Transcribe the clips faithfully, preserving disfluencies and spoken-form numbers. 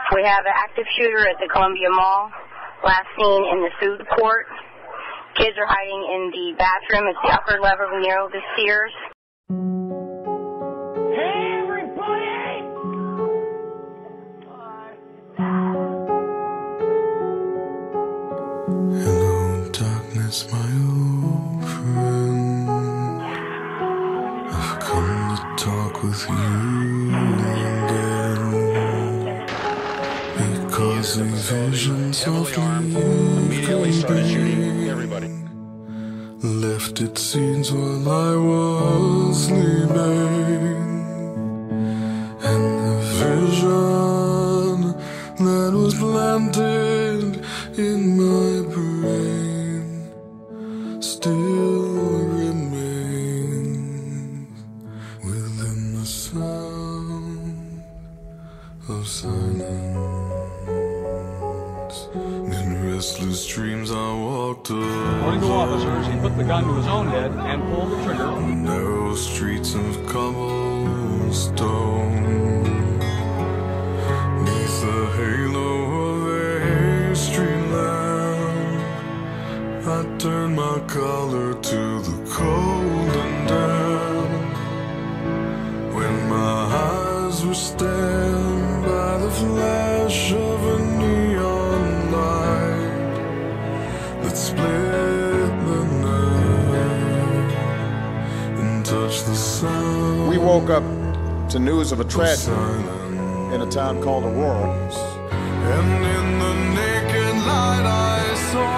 We have an active shooter at the Columbia Mall, last seen in the food court. Kids are hiding in the bathroom. It's the upper level near the Sears. Hey, everybody! Hello, darkness, my old friend. I've come to talk with you again. Because a vision softly Immediately started shooting everybody. left its seeds while I was sleeping. And the vision that was planted in my brain still remains within the sound of silence. In restless dreams I walked According to officers, he put the gun to his own head and pulled the trigger. on narrow streets of cobblestone. Neath the halo of a street lamp, I turned my collar to the cold and damp. When my eyes were stabbed by the flash of a neon light that split the night and touched the sound. We woke up to news of a of tragedy silence. in a town called Aurora. And in the naked light I saw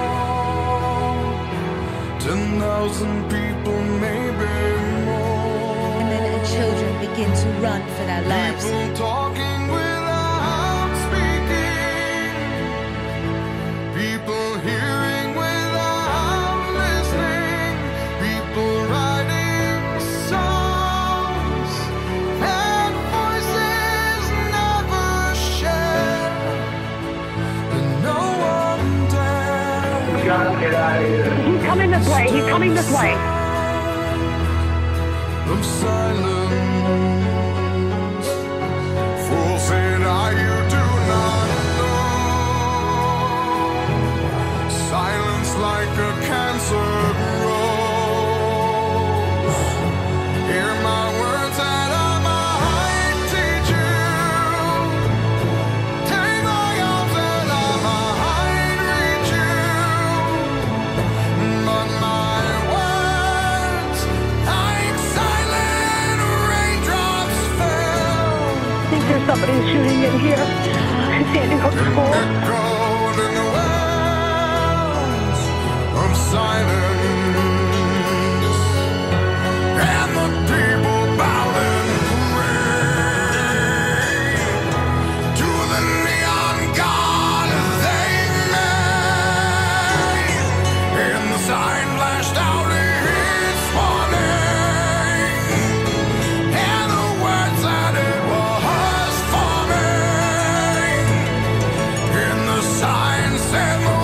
ten thousand people, maybe more. Women and children begin to run for their lives. People talking without speaking. People hearing without listening. People writing songs that voices never share. And no one dares. John, get out of here. He's coming this way. He's coming this way. Of silence, fool said I, you do not know. Silence like a cancer grows. Hear my words that I might teach you. Take my arms that I might reach you. But my words, like silent raindrops, fell. I think there's somebody shooting in here. Sandy Hook School. Echoed in the wells of silence, and the people bowed and prayed to the neon god they made. And the sign flashed out its warning, and the words that it was forming. And the sign said,